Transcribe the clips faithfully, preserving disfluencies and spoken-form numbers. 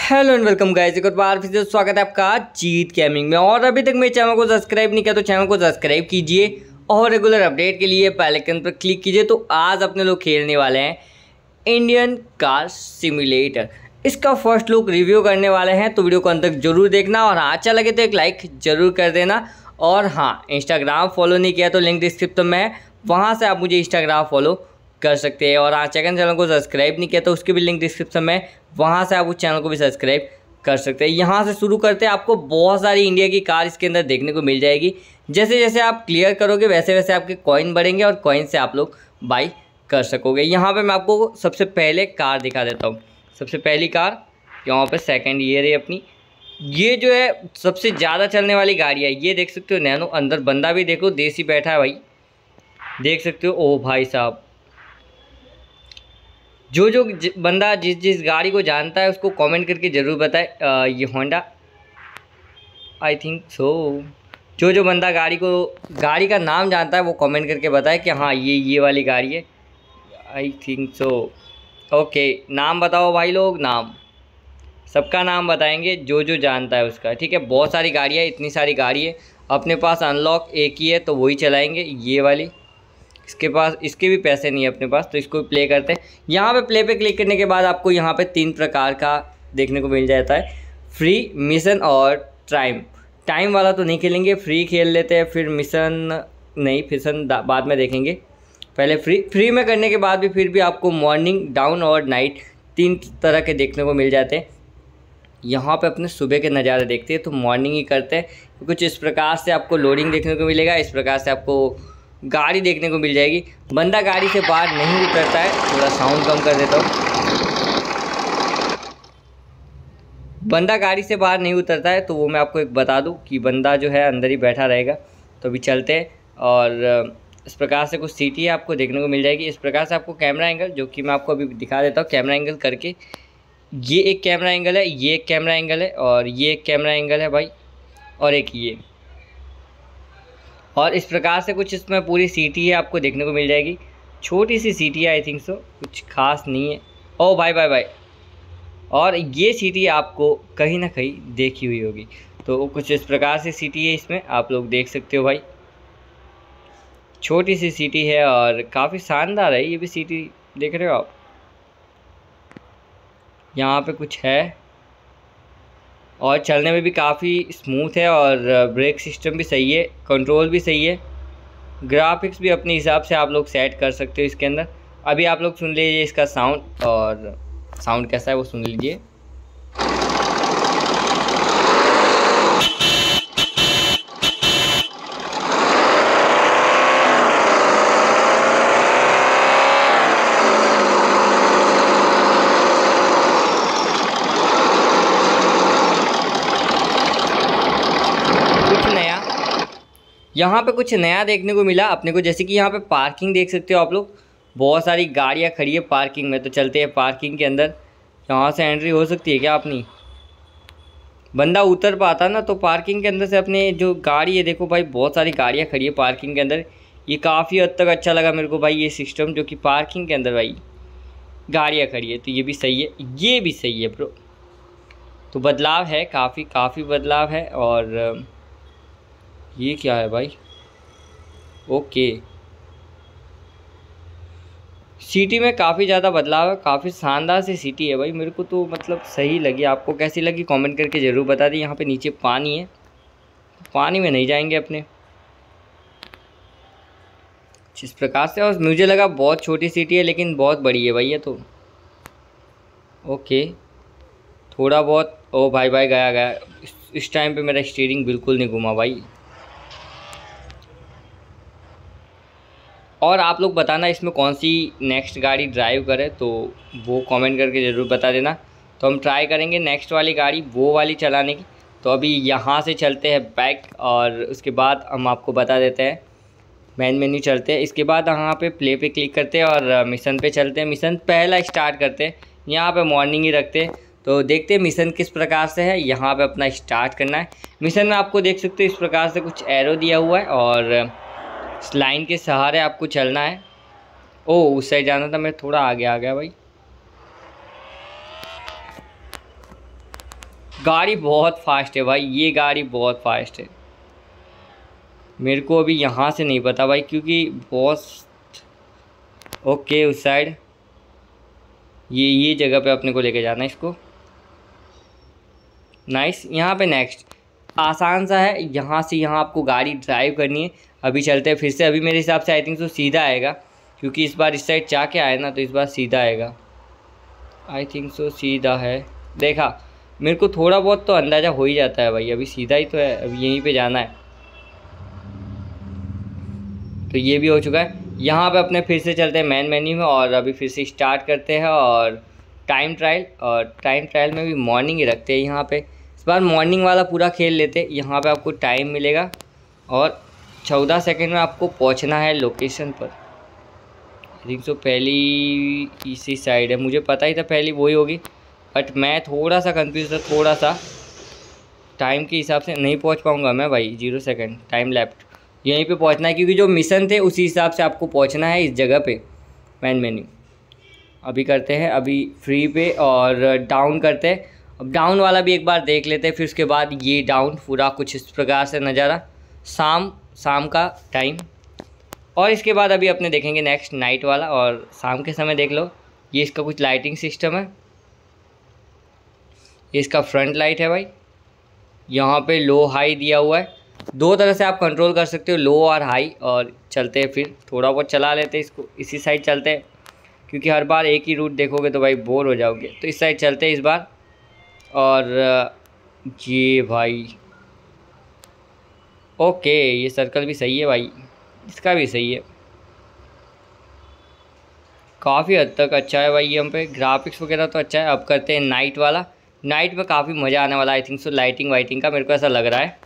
Hello and welcome guys, एक और बार फिर से स्वागत है आपका जीत गेमिंग में। और अभी तक मेरे चैनल को सब्सक्राइब नहीं किया तो चैनल को सब्सक्राइब कीजिए और रेगुलर अपडेट के लिए बेल आइकन पर क्लिक कीजिए। तो आज अपने लोग खेलने वाले हैं इंडियन कार सिमुलेटर। इसका फर्स्ट लुक रिव्यू करने वाले हैं, तो वीडियो को अंत तक जरूर देखना और अच्छा लगे तो एक लाइक ज़रूर कर देना। और हाँ, इंस्टाग्राम फॉलो नहीं किया तो लिंक डिस्क्रिप्शन में है, वहाँ से आप मुझे इंस्टाग्राम फॉलो कर सकते हैं। और आज सेकंड चैनल को सब्सक्राइब नहीं किया तो उसकी भी लिंक डिस्क्रिप्शन में, वहाँ से आप उस चैनल को भी सब्सक्राइब कर सकते हैं। यहाँ से शुरू करते हैं। आपको बहुत सारी इंडिया की कार इसके अंदर देखने को मिल जाएगी। जैसे जैसे आप क्लियर करोगे वैसे वैसे आपके कॉइन बढ़ेंगे और कॉइन से आप लोग बाई कर सकोगे। यहाँ पे मैं आपको सबसे पहले कार दिखा देता हूँ। सबसे पहली कार यहाँ पे सेकंड ईयर है अपनी। ये जो है सबसे ज़्यादा चलने वाली गाड़ी है। ये देख सकते हो नैनो, अंदर बंदा भी देखो देसी बैठा है भाई, देख सकते हो। ओ भाई साहब, जो जो बंदा जिस जिस गाड़ी को जानता है उसको कमेंट करके ज़रूर बताए। ये होंडा आई थिंक सो। जो जो बंदा गाड़ी को गाड़ी का नाम जानता है वो कमेंट करके बताए कि हाँ ये ये वाली गाड़ी है। I think so. ओके, नाम बताओ भाई लोग, नाम सबका नाम बताएंगे जो जो जानता है उसका। ठीक है, बहुत सारी गाड़ियाँ, इतनी सारी गाड़ी है अपने पास। अनलॉक एक ही है तो वही चलाएंगे, ये वाली। इसके पास इसके भी पैसे नहीं है अपने पास, तो इसको प्ले करते हैं। यहाँ पे प्ले पे क्लिक करने के बाद आपको यहाँ पे तीन प्रकार का देखने को मिल जाता है, फ्री, मिशन और टाइम। टाइम वाला तो नहीं खेलेंगे, फ्री खेल लेते हैं, फिर मिशन नहीं, मिशन बाद में देखेंगे। पहले फ्री फ्री में करने के बाद भी फिर भी आपको मॉर्निंग, डाउन और नाइट तीन तरह के देखने को मिल जाते हैं। यहाँ पे अपने सुबह के नज़ारे देखते हैं तो मॉर्निंग ही करते हैं। कुछ इस प्रकार से आपको लोडिंग देखने को मिलेगा, इस प्रकार से आपको गाड़ी देखने को मिल जाएगी। बंदा गाड़ी से बाहर नहीं उतरता है, थोड़ा साउंड कम कर देता हूँ। बंदा गाड़ी से बाहर नहीं उतरता है तो वो मैं आपको एक बता दूं कि बंदा जो है अंदर ही बैठा रहेगा। तो अभी चलते हैं। और इस प्रकार से कुछ सीटी आपको देखने को मिल जाएगी। इस प्रकार से आपको कैमरा एंगल, जो कि मैं आपको अभी दिखा देता हूँ कैमरा एंगल करके। ये एक कैमरा एंगल है, ये एक कैमरा एंगल है और ये एक कैमरा एंगल है भाई, और एक ये। और इस प्रकार से कुछ इसमें पूरी सीटी है आपको देखने को मिल जाएगी। छोटी सी सीटी है, आई थिंक सो, कुछ खास नहीं है। ओ भाई भाई भाई, और ये सीटी आपको कहीं ना कहीं देखी हुई होगी। तो कुछ इस प्रकार से सीटी है, इसमें आप लोग देख सकते हो भाई। छोटी सी सीटी है और काफ़ी शानदार है ये भी सीटी, देख रहे हो आप। यहाँ पे कुछ है और चलने में भी काफ़ी स्मूथ है और ब्रेक सिस्टम भी सही है, कंट्रोल भी सही है। ग्राफिक्स भी अपने हिसाब से आप लोग सेट कर सकते हो इसके अंदर। अभी आप लोग सुन लीजिए इसका साउंड, और साउंड कैसा है वो सुन लीजिए। यहाँ पे कुछ नया देखने को मिला अपने को, जैसे कि यहाँ पे पार्किंग देख सकते हो आप लोग। बहुत सारी गाड़ियाँ खड़ी है पार्किंग में, तो चलते हैं पार्किंग के अंदर। यहाँ से एंट्री हो सकती है क्या अपनी? बंदा उतर पाता ना तो पार्किंग के अंदर से अपने जो गाड़ी है, देखो भाई बहुत सारी गाड़ियाँ खड़ी है पार्किंग के अंदर। ये काफ़ी हद तक अच्छा लगा मेरे को भाई ये सिस्टम, जो कि पार्किंग के अंदर भाई गाड़ियाँ खड़ी है। तो ये भी सही है, ये भी सही है ब्रो। तो बदलाव है, काफ़ी काफ़ी बदलाव है। और ये क्या है भाई? ओके, सिटी में काफ़ी ज़्यादा बदलाव है, काफ़ी शानदार सी सिटी है भाई। मेरे को तो मतलब सही लगी। आपको कैसी लगी कमेंट करके ज़रूर बता दी। यहाँ पे नीचे पानी है, पानी में नहीं जाएंगे अपने जिस प्रकार से। और मुझे लगा बहुत छोटी सिटी है लेकिन बहुत बड़ी है भाई ये तो। ओके, थोड़ा बहुत। ओ भाई भाई, गया गया। इस टाइम पे मेरा स्टीयरिंग बिल्कुल नहीं घुमा भाई। और आप लोग बताना इसमें कौन सी नेक्स्ट गाड़ी ड्राइव करें, तो वो कमेंट करके ज़रूर बता देना। तो हम ट्राई करेंगे नेक्स्ट वाली गाड़ी वो वाली चलाने की। तो अभी यहाँ से चलते हैं बैक और उसके बाद हम आपको बता देते हैं। मेन मेन्यू चलते हैं, इसके बाद यहाँ पे प्ले पे क्लिक करते हैं और मिशन पे चलते हैं। मिशन पहला स्टार्ट करते हैं, यहाँ पे मॉर्निंग ही रखते हैं। तो देखते हैं मिशन किस प्रकार से है। यहाँ पे अपना स्टार्ट करना है। मिशन में आपको देख सकते हो इस प्रकार से कुछ एरो दिया हुआ है और इस लाइन के सहारे आपको चलना है। ओ, उस साइड जाना था, मैं थोड़ा आगे आ गया भाई। गाड़ी बहुत फास्ट है भाई, ये गाड़ी बहुत फास्ट है। मेरे को अभी यहाँ से नहीं पता भाई, क्योंकि बहुत ओके उस साइड ये ये जगह पे अपने को लेके जाना है इसको। नाइस। यहाँ पे नेक्स्ट आसान सा है, यहाँ से यहाँ आपको गाड़ी ड्राइव करनी है। अभी चलते हैं फिर से। अभी मेरे हिसाब से आई थिंक तो सीधा आएगा, क्योंकि इस बार इस साइड जाके आए ना, तो इस बार सीधा आएगा। आई थिंक सो सीधा है। देखा, मेरे को थोड़ा बहुत तो अंदाज़ा हो ही जाता है भाई। अभी सीधा ही तो है, अभी यहीं पे जाना है। तो ये भी हो चुका है। यहाँ पे अपने फिर से चलते हैं मेन मेन्यू में, और अभी फिर से स्टार्ट करते हैं। और टाइम ट्रायल, और टाइम ट्रायल में भी मॉर्निंग ही रखते हैं यहाँ पे। इस बार मॉर्निंग वाला पूरा खेल लेते हैं। यहाँ पे आपको टाइम मिलेगा और चौदह सेकंड में आपको पहुँचना है लोकेशन पर। आई थिंक सो पहली इसी साइड है, मुझे पता ही था पहली वही होगी, बट मैं थोड़ा सा कंफ्यूज था। थोड़ा सा टाइम के हिसाब से नहीं पहुँच पाऊँगा मैं भाई। जीरो सेकेंड टाइम लेफ्ट, यहीं पे पहुंचना है, क्योंकि जो मिशन थे उसी हिसाब से आपको पहुंचना है इस जगह पे। मैन मेन्यू अभी करते हैं, अभी फ्री पे और डाउन करते हैं। अब डाउन वाला भी एक बार देख लेते हैं, फिर उसके बाद ये डाउन पूरा कुछ इस प्रकार से नज़ारा, शाम शाम का टाइम। और इसके बाद अभी अपने देखेंगे नेक्स्ट नाइट वाला। और शाम के समय देख लो, ये इसका कुछ लाइटिंग सिस्टम है। ये इसका फ्रंट लाइट है भाई, यहाँ पे लो हाई दिया हुआ है। दो तरह से आप कंट्रोल कर सकते हो, लो और हाई। और चलते हैं फिर, थोड़ा बहुत चला लेते हैं इसको। इसी साइड चलते हैं, क्योंकि हर बार एक ही रूट देखोगे तो भाई बोर हो जाओगे। तो इस साइड चलते हैं इस बार। और ये भाई ओके, ये सर्कल भी सही है भाई, इसका भी सही है, काफ़ी हद तक अच्छा है भाई। ये हम पे ग्राफिक्स वगैरह तो अच्छा है। अब करते हैं नाइट वाला। नाइट में काफ़ी मज़ा आने वाला है आई थिंक सो, लाइटिंग वाइटिंग का मेरे को ऐसा लग रहा है।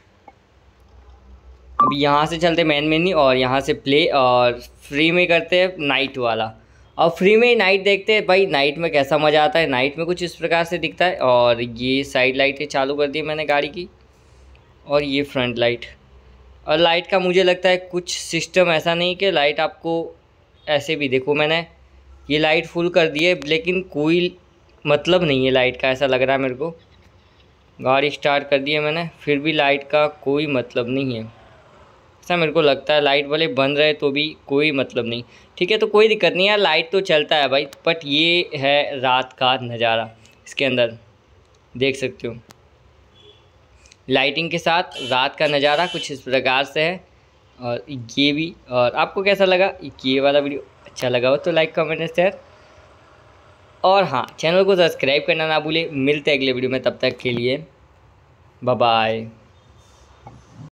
अभी यहाँ से चलते मेन मेन्यू, और यहाँ से प्ले, और फ्री में करते हैं नाइट वाला। और फ्री में ही नाइट देखते हैं भाई, नाइट में कैसा मज़ा आता है। नाइट में कुछ इस प्रकार से दिखता है। और ये साइड लाइटें चालू कर दी मैंने गाड़ी की, और ये फ्रंट लाइट। और लाइट का मुझे लगता है कुछ सिस्टम ऐसा नहीं कि लाइट आपको ऐसे भी, देखो मैंने ये लाइट फुल कर दी है, लेकिन कोई मतलब नहीं है लाइट का, ऐसा लग रहा है मेरे को। गाड़ी स्टार्ट कर दी है मैंने, फिर भी लाइट का कोई मतलब नहीं है, ऐसा मेरे को लगता है। लाइट वाले बंद रहे तो भी कोई मतलब नहीं। ठीक है, तो कोई दिक्कत नहीं है, लाइट तो चलता है भाई। बट ये है रात का नज़ारा, इसके अंदर देख सकते हो लाइटिंग के साथ रात का नज़ारा कुछ इस प्रकार से है। और ये भी। और आपको कैसा लगा ये वाला वीडियो? अच्छा लगा हो तो लाइक कमेंट एंड शेयर, और हाँ, चैनल को सब्सक्राइब करना ना भूले। मिलते हैं अगले वीडियो में, तब तक के लिए बाय बाय।